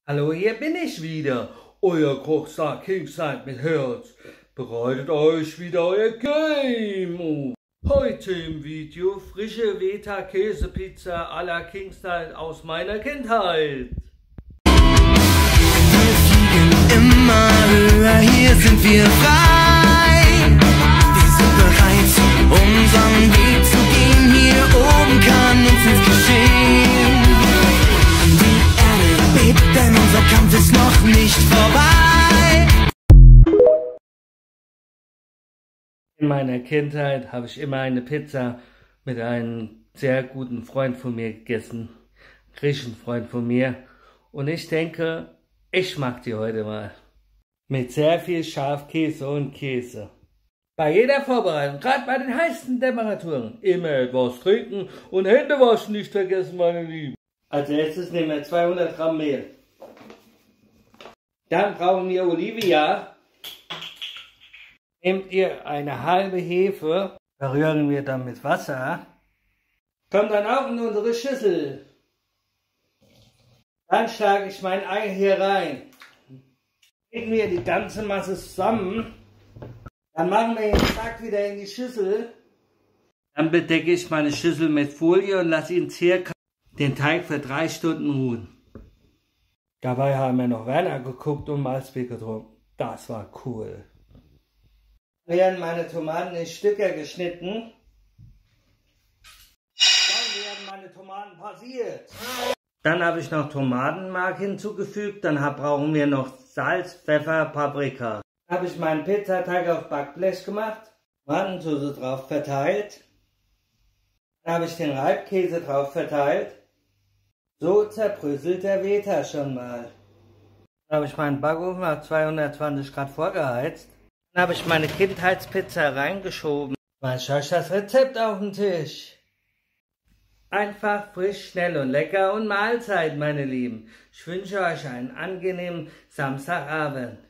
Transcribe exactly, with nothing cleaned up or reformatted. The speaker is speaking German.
Hallo, hier bin ich wieder, euer Kochstar Kingside mit Herz. Bereitet euch wieder euer Game. Heute im Video frische Veta-Käsepizza à la Kingside aus meiner Kindheit. Wir fliegen immer höher, hier sind wir frei. Wir sind bereit, unseren Weg zu gehen. Hier oben kann uns nichts geschehen. Die Erde bebt, denn unser Kampf ist noch nicht vorbei. In meiner Kindheit habe ich immer eine Pizza mit einem sehr guten Freund von mir gegessen. Griechischen Freund von mir. Und ich denke, ich mag die heute mal. Mit sehr viel Schafkäse und Käse. Bei jeder Vorbereitung, gerade bei den heißen Temperaturen, immer etwas trinken und Hände waschen nicht vergessen, meine Lieben. Als erstes nehmen wir zweihundert Gramm Mehl. Dann brauchen wir Olivia. Nehmt ihr eine halbe Hefe, verrühren wir dann mit Wasser. Kommt dann auch in unsere Schüssel. Dann schlage ich mein Ei hier rein. Legen wir die ganze Masse zusammen. Dann machen wir den Sack wieder in die Schüssel. Dann bedecke ich meine Schüssel mit Folie und lasse ihn circa den Teig für drei Stunden ruhen. Dabei haben wir noch Werner geguckt und Malzbier getrunken. Das war cool. Dann werden meine Tomaten in Stücke geschnitten. Dann werden meine Tomaten passiert. Dann habe ich noch Tomatenmark hinzugefügt. Dann brauchen wir noch Salz, Pfeffer, Paprika. Dann habe ich meinen Pizzateig auf Backblech gemacht. Tomatensauce drauf verteilt. Dann habe ich den Reibkäse drauf verteilt. So zerbröselt der Veta schon mal. Dann habe ich meinen Backofen auf zweihundertzwanzig Grad vorgeheizt. Dann habe ich meine Kindheitspizza reingeschoben. Mal schaue ich das Rezept auf den Tisch. Einfach, frisch, schnell und lecker und Mahlzeit, meine Lieben. Ich wünsche euch einen angenehmen Samstagabend.